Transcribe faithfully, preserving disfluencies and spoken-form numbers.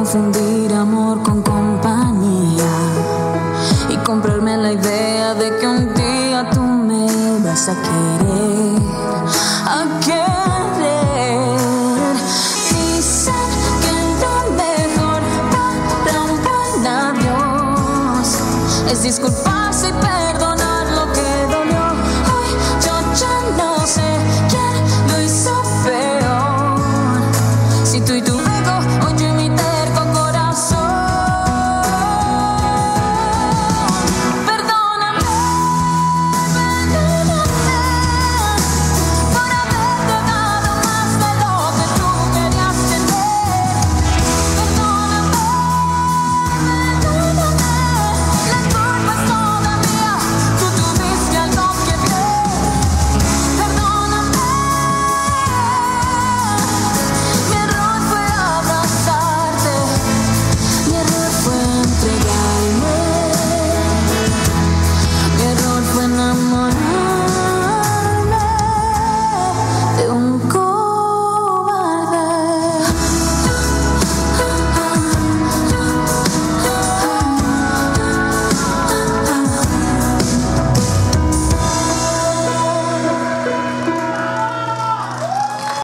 confundir amor con compañía y comprarme la idea de que un día tú me vas a querer, a querer. Dicen que lo mejor para un buen adiós es disculpar